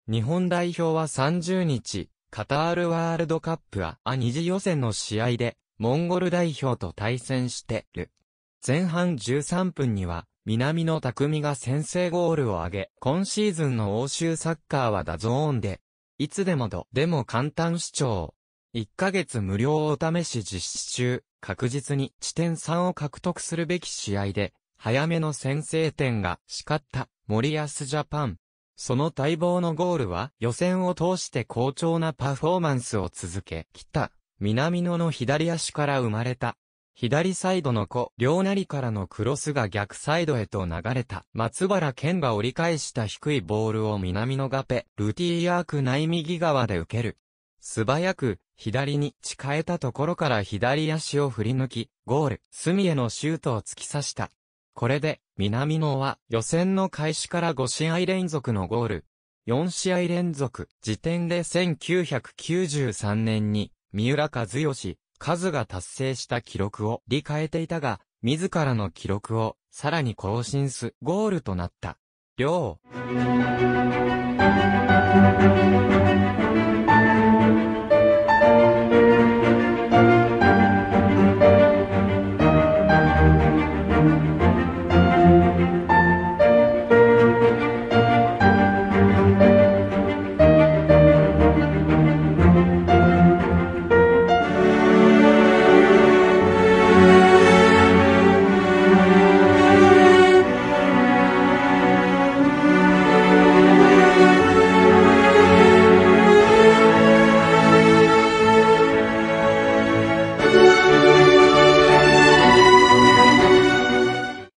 日本代表は30日、カタールワールドカップ2次予選の試合で、モンゴル代表と対戦してる。前半13分には、南野拓実が先制ゴールを挙げ、今シーズンの欧州サッカーはダゾーンで、いつでもでも簡単視聴。1ヶ月無料お試し実施中、確実に地点3を獲得するべき試合で、早めの先制点が叱った森保ジャパン。その待望のゴールは予選を通して好調なパフォーマンスを続けきた南野の左足から生まれた。左サイドの両成からのクロスが逆サイドへと流れた。松原健が折り返した低いボールを南野がルティアーク内右側で受ける。素早く左に近えたところから左足を振り抜き、ゴール、隅へのシュートを突き刺した。これで、南野は予選の開始から5試合連続のゴール。4試合連続。時点で1993年に、三浦知良、カズが達成した記録を変えていたが、自らの記録をさらに更新すゴールとなった。両